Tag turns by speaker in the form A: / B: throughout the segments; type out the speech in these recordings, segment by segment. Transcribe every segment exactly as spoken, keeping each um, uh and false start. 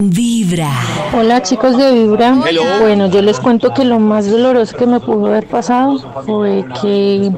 A: Vibra.
B: Hola chicos de Vibra.
C: Hello.
B: Bueno, yo les cuento que lo más doloroso que me pudo haber pasado fue que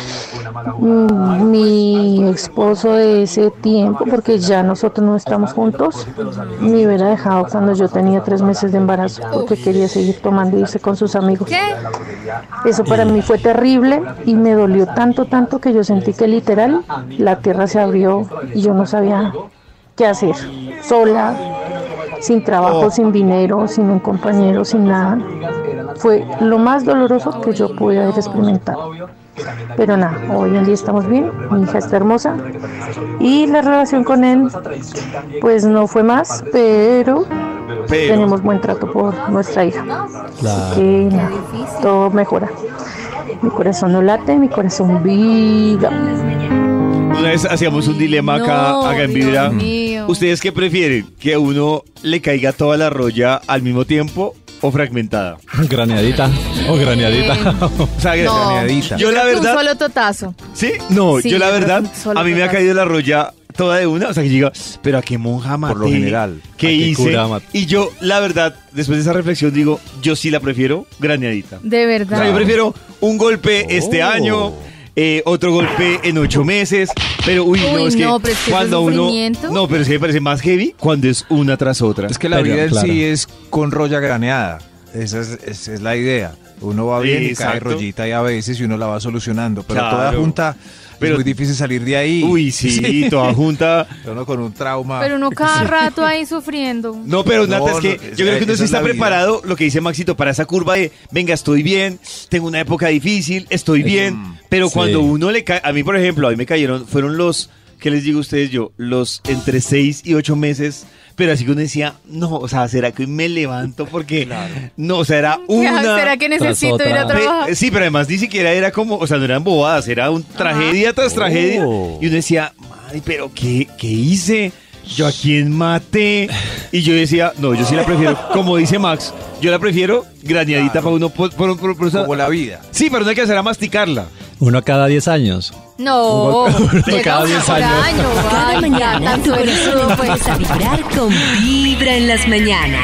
B: mm, mi esposo de ese tiempo, porque ya nosotros no estamos juntos, me hubiera dejado cuando yo tenía tres meses de embarazo porque quería seguir tomando y irse con sus amigos.
D: ¿Qué?
B: Eso para mí fue terrible y me dolió tanto, tanto que yo sentí que literal la tierra se abrió y yo no sabía qué hacer, sola, sin trabajo, sin dinero, sin un compañero, sin nada. Fue lo más doloroso que yo pude haber experimentado. Pero nada, hoy en día estamos bien, mi hija está hermosa y la relación con él pues no fue más, pero,
C: Pero.
B: tenemos buen trato por nuestra hija.
E: Claro.
B: Así que nada, todo mejora. Mi corazón no late, mi corazón viva.
C: Una vez hacíamos un dilema acá,
D: No,
C: acá en
D: Dios
C: Vibra.
D: mío.
C: ¿Ustedes qué prefieren? ¿Que a uno le caiga toda la roya al mismo tiempo o fragmentada?
E: Graneadita o graneadita.
C: O sea,
D: No,
C: graneadita. Yo la
D: Un
C: verdad...
D: solo totazo.
C: ¿Sí? No,
D: Sí,
C: yo la
D: yo creo
C: verdad,
D: que un solo
C: a mí me ha
D: totazo.
C: caído la roya toda de una. O sea, que yo digo, pero ¿a qué monja maté?
E: Por lo general,
C: ¿Qué
E: ¿a qué
C: hice?
E: cura maté?
C: Y yo, la verdad, después de esa reflexión digo, yo sí la prefiero graneadita.
D: De
C: O
D: verdad.
C: sea, yo prefiero un golpe este
E: Oh.
C: año, eh, otro golpe en ocho meses, pero uy, no,
D: Uy,
C: es que
D: no, pero es que
C: cuando
D: ese
C: uno...
D: sufrimiento.
C: No, pero es que me parece más heavy cuando es una tras otra.
F: Es que la
E: Pero,
F: vida en
E: claro.
F: sí es con roya graneada. Esa es, esa es la idea. Uno va bien y cae
C: Exacto.
F: rollita y a veces y uno la va solucionando. Pero
C: Claro.
F: toda junta
C: Pero-
F: es muy difícil salir de ahí.
C: Uy, sí, toda junta.
F: Uno con un trauma.
D: Pero uno cada rato ahí sufriendo.
C: No, pero
F: No,
C: Nata, es que
F: no,
C: yo
F: es-
C: creo que uno
F: esa
C: sí
F: es
C: está
F: la vida.
C: preparado, lo que dice Maxito, para esa curva de, venga, estoy bien, tengo una época difícil, estoy bien,
F: mm,
C: pero
E: sí.
C: cuando uno le cae, a mí por ejemplo, a mí me cayeron, fueron los, ¿qué les digo a ustedes yo? Los entre seis y ocho meses, pero así que uno decía, no, o sea, ¿será que hoy me levanto? Porque, no, o sea, era una...
D: ¿Será que necesito ir a
E: otra.
D: trabajar?
C: Pe- Sí, pero además ni siquiera era como, o sea, no eran bobadas, era un tragedia tras tragedia.
E: Oh.
C: Y uno decía, ay, pero ¿qué, qué hice? ¿Yo a quién maté? Y yo decía, no, yo sí la prefiero, como dice Max, yo la prefiero graneadita
F: Claro.
C: para uno. Por, por- por- por-
F: Como la vida.
C: Sí, pero no hay que hacer a masticarla.
E: Uno cada diez años.
D: No, llega
E: cada
D: una
E: diez
D: por
E: años.
D: año,
A: Cada
D: vaya,
A: mañana tu
D: tanto
A: corazón
D: eso, pues.
A: empieza a vibrar con Vibra en las mañanas.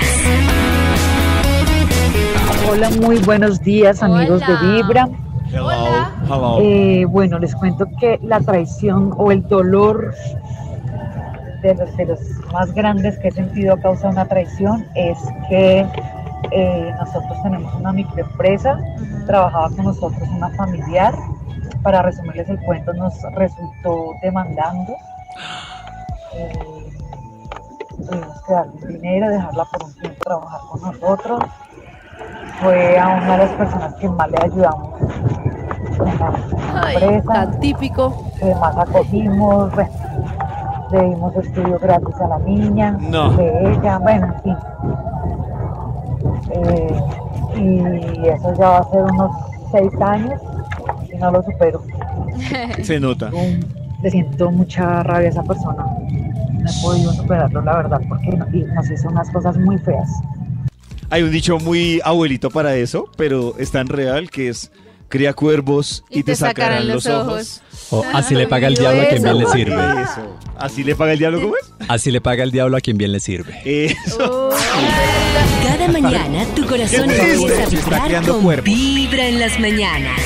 G: Hola, muy buenos días amigos
D: Hola.
G: de Vibra.
D: Hola.
C: Hello.
G: Eh, bueno, les cuento que la traición o el dolor de los, de los más grandes que he sentido a causa de una traición es que eh, nosotros tenemos una microempresa, trabajaba con nosotros una familiar, para resumirles el cuento nos resultó demandando. Eh, tuvimos que darle dinero, dejarla por un tiempo trabajar con nosotros. Fue a una de las personas que más le ayudamos en la
H: Ay,
G: empresa,
H: tan típico.
G: que más acogimos, bueno, le dimos estudio gratis a la niña,
C: No.
G: de ella, bueno, en fin. Eh, y eso ya va a ser unos seis años y no lo supero.
C: Se nota.
G: Um, Le siento mucha rabia a esa persona. No he podido superarlo, la verdad, porque no- y nos hizo unas cosas muy feas.
C: Hay un dicho muy abuelito para eso, pero es tan real que es, cría cuervos y, te sacarán los ojos.
E: O así le paga el diablo a quien bien le sirve.
C: Eso. ¿Así le paga el diablo cómo es?
E: Así le paga el diablo a quien bien le sirve.
C: Eso.
A: Cada mañana tu corazón
C: ¿Qué te dice?
A: empieza a
F: Se está
A: vibrar
F: creando
A: con
F: cuervos.
A: Vibra en las mañanas.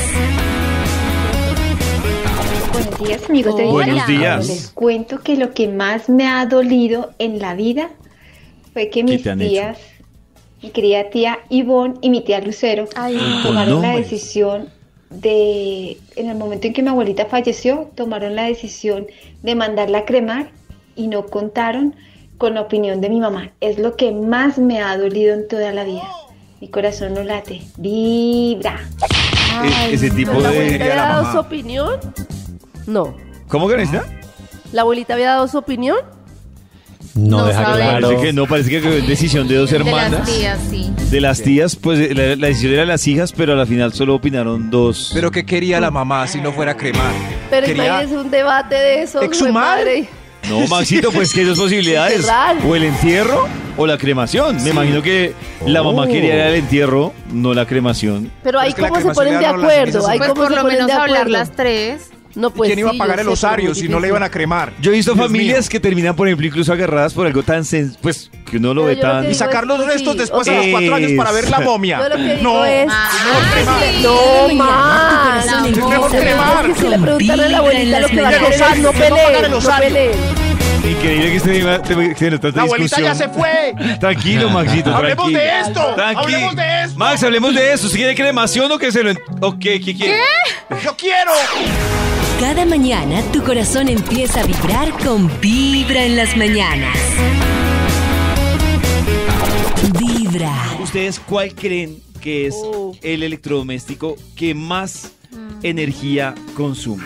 I: Buenos días, amigos de
D: Hola.
C: Buenos días.
I: Les cuento que lo que más me ha dolido en la vida fue que mis
C: te han
I: tías, mi querida tía Ivonne y mi tía Lucero,
D: Ay,
I: tomaron la
C: nombres.
I: decisión de, en el momento en que mi abuelita falleció, tomaron la decisión de mandarla a cremar y no contaron con la opinión de mi mamá. Es lo que más me ha dolido en toda la vida. Mi corazón no late, vibra.
C: E- ese tipo
H: ¿La
C: de...
H: abuelita había
F: la
H: dado
F: mamá.
H: su opinión? No.
C: ¿Cómo que necesita?
H: ¿La abuelita había dado su opinión?
E: No,
D: No
E: deja
D: sabe.
E: claro.
C: Parece que no, parece que es decisión de dos
D: de
C: hermanas.
D: las tías, sí.
C: De las tías, pues la, la decisión era de las hijas, pero a la final solo opinaron dos.
F: Pero ¿qué quería la mamá si no fuera cremar?
H: Pero
F: Quería-
H: imagínese un debate de eso.
F: ¿Exhumar?
H: madre.
C: No, Maxito, pues que hay dos posibilidades.
H: Enterrar.
C: O el entierro o la cremación. Me imagino que la mamá
E: Oh.
C: quería el entierro, no la cremación.
H: Pero ahí
F: es que la
H: cómo se
F: cremación
H: ponen
F: le
H: de
F: daron las cenizas
H: acuerdo.
F: a-
H: Ahí
D: Pues
H: cómo
D: por
H: se
D: lo
H: ponen
D: menos
H: de
D: hablar
H: acuerdo.
D: las tres.
H: No, pues
F: ¿Quién iba a
H: sí,
F: pagar
H: yo
F: el
H: sé,
F: osario
H: pero
F: si
H: muy
F: no le
H: difícil.
F: iban a cremar?
C: Yo he visto
F: Dios
C: familias
F: mío.
C: que terminan, por ejemplo, incluso agarradas por algo tan sen- pues que uno lo
H: Pero
C: ve
H: yo lo
C: tan
H: que
F: Y
H: digo
F: sacar
H: es
F: los
H: que
F: restos
H: sí,
F: después
H: o
F: a los
C: sea,
F: cuatro años para ver la
C: es-
F: momia.
H: Yo lo que digo
F: No,
H: es...
D: sí.
H: No,
A: Tu
H: más.
A: corazón
D: No,
A: empieza
F: mejor
A: a
F: cremar.
A: vibrar
H: Si le
A: con
H: preguntan a la
A: Vibra en
H: abuelita lo
A: las
H: que va a
A: mañanas.
H: querer, no
F: ¿Quién va a pagar
H: peleen,
F: el
H: no
F: osario?
H: peleen.
C: increíble que este tema te- tiene tanta
F: La abuelita
C: discusión.
F: ya se fue.
C: Tranquilo, Maxito,
F: Hablemos
C: tranquilo.
F: de esto.
C: Tranquilo.
F: Hablemos de esto.
C: Max, hablemos de eso. ¿Si quiere cremación o que se lo... en- ¿O qué? ¿Qué quiere?
F: Yo quiero.
A: Cada mañana tu corazón empieza a vibrar con Vibra en las mañanas. Vibra.
C: ¿Ustedes cuál creen que es
H: Oh.
C: el electrodoméstico que más energía consume?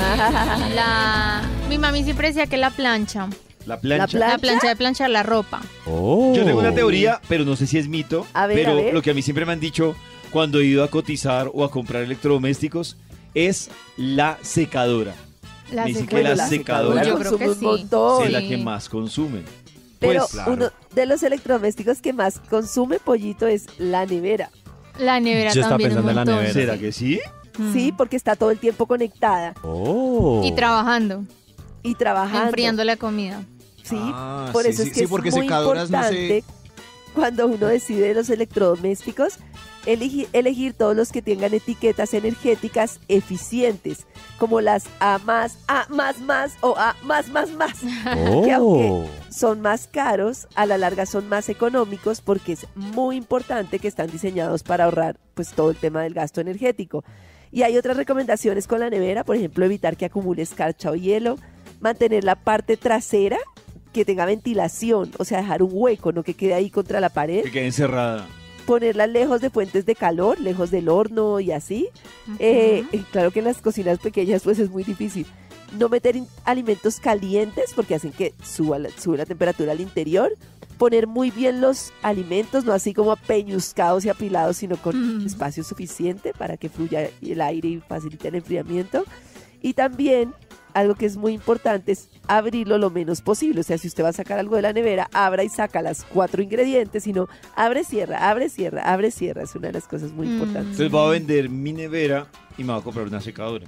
D: La... Mi mami siempre decía que la plancha.
C: La plancha.
H: La plancha.
D: La plancha de planchar la ropa.
E: Oh.
C: Yo tengo una teoría, pero no sé si es mito.
H: A ver,
C: pero
H: a ver.
C: lo que a mí siempre me han dicho cuando he ido a cotizar o a comprar electrodomésticos es la secadora.
D: La
C: Me dicen que
D: secadora.
C: la secadora
D: Yo creo que
H: consume
D: sí.
H: un montón.
C: es la
D: Sí.
C: que más consumen.
J: Pero
C: Pues,
F: claro.
J: uno de los electrodomésticos que más consume pollito es la nevera.
D: La nevera
E: Yo estaba
D: también un
E: pensando en la
D: montón.
E: nevera.
C: ¿será que sí?
D: Mm.
J: Sí, porque está todo el tiempo conectada
E: Oh.
D: Y trabajando,
J: y trabajando.
D: enfriando la comida.
J: Sí,
F: Ah,
J: por
F: sí,
J: eso
F: sí,
J: es que
F: sí,
J: es
F: porque
J: muy
F: secadoras no
J: importante
F: sé.
J: cuando uno decide los electrodomésticos elegir, elegir todos los que tengan etiquetas energéticas eficientes, como las A más, A más más o A más más más. Que
E: Oh.
J: aunque son más caros, a la larga son más económicos porque es muy importante que están diseñados para ahorrar pues todo el tema del gasto energético. Y hay otras recomendaciones con la nevera, por ejemplo, evitar que acumule escarcha o hielo, mantener la parte trasera que tenga ventilación, o sea, dejar un hueco, no que quede ahí contra la pared,
C: Que quede encerrada.
J: ponerla lejos de fuentes de calor, lejos del horno y así. Eh,
D: Ujú.
J: eh, claro que en las cocinas pequeñas pues es muy difícil. No meter in- alimentos calientes porque hacen que suba la, sube la temperatura al interior. Poner muy bien los alimentos, no así como apeñuscados y apilados, sino con
D: Mm.
J: espacio suficiente para que fluya el aire y facilite el enfriamiento. Y también, algo que es muy importante es abrirlo lo menos posible. O sea, si usted va a sacar algo de la nevera, abra y saca las cuatro ingredientes, sino abre, cierra, abre, cierra, abre, cierra. Es una de las cosas muy
D: Mm.
J: importantes.
C: Entonces voy a vender mi nevera y me voy a comprar una secadora.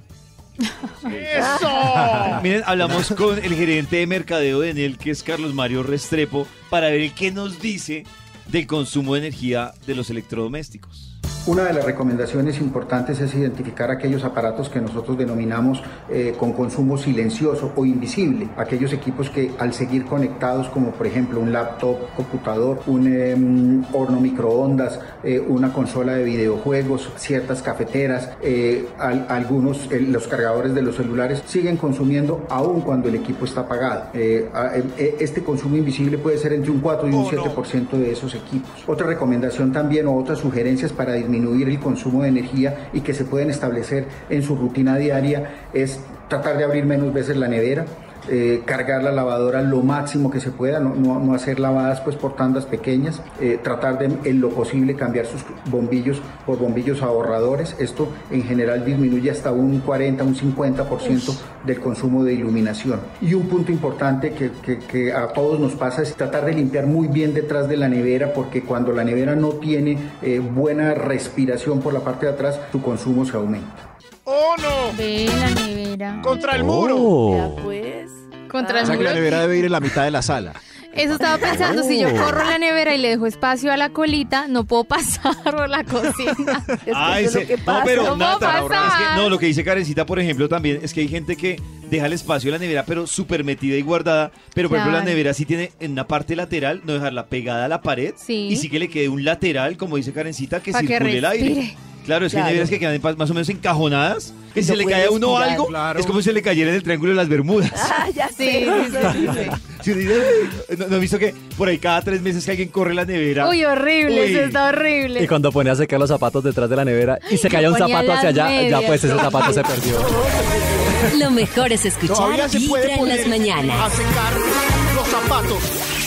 F: ¡Eso!
C: Miren, hablamos con el gerente de mercadeo de Enel, que es Carlos Mario Restrepo, para ver qué nos dice del consumo de energía de los electrodomésticos.
K: Una de las recomendaciones importantes es identificar aquellos aparatos que nosotros denominamos eh, con consumo silencioso o invisible, aquellos equipos que al seguir conectados, como por ejemplo un laptop, computador, un eh, horno microondas, eh, una consola de videojuegos, ciertas cafeteras, eh, al, algunos, eh, los cargadores de los celulares siguen consumiendo aún cuando el equipo está apagado. Eh, a, eh, este consumo invisible puede ser entre un cuatro y un
F: Oh,
K: siete por ciento de esos equipos. Otra recomendación también o otras sugerencias para disminuir disminuir el consumo de energía y que se pueden establecer en su rutina diaria es tratar de abrir menos veces la nevera, eh, cargar la lavadora lo máximo que se pueda, no, no, no hacer lavadas pues por tandas pequeñas, eh, tratar de en lo posible cambiar sus bombillos por bombillos ahorradores. Esto en general disminuye hasta un cuarenta, un cincuenta por ciento del consumo de iluminación. Y un punto importante que, que, que a todos nos pasa es tratar de limpiar muy bien detrás de la nevera, porque cuando la nevera no tiene eh, buena respiración por la parte de atrás, su consumo se aumenta.
F: ¡Oh, no!
D: Ve la nevera.
F: ¡Contra el muro!
E: Oh.
J: Ya pues.
D: Contra
F: O
D: el
F: sea que la
D: muro.
F: nevera debe ir en la mitad de la sala.
D: Eso estaba pensando, si yo
E: Oh.
D: corro la nevera y le dejo espacio a la colita, no puedo pasar por la cocina.
J: Es que
C: Ay,
J: eso es
C: se-
J: lo que
C: no,
J: pasa.
C: pero
D: ¿Cómo
C: Nata,
D: pasa?
C: es que, no, lo que dice Karencita, por ejemplo, también es que hay gente que deja el espacio de la nevera, pero súper metida y guardada. Pero, por ejemplo, la
D: Claro.
C: nevera sí tiene en una parte lateral, no dejarla pegada a la pared.
D: Sí.
C: Y sí que le quede un lateral, como dice Karencita, que
D: Pa' que
C: circule el aire.
D: respire.
C: Claro, es que hay
J: Claro.
C: neveras que quedan pa- más o menos encajonadas, que
J: Y
C: si
J: no
C: se le
J: puede
C: cae a uno
J: respirar.
C: algo,
F: Claro.
C: es como si se le cayera en el triángulo de las Bermudas.
J: Ah, ya
D: Sí,
J: sé.
D: sí, sí, sí, sí.
C: Si uno dice, "Ay", ¿no, no he visto que por ahí cada tres meses que alguien corre la nevera?
D: Uy, horrible,
C: Uy.
D: eso está horrible.
E: Y cuando pone a secar los zapatos detrás de la nevera y se caía un
D: ponía
E: zapato hacia
D: las
E: allá, ya
D: medias.
E: pues ese zapato se perdió.
A: Lo mejor es
F: Todavía
A: escuchar
F: se puede
A: Vibra en las
F: poner a
A: mañanas.
F: secar los zapatos.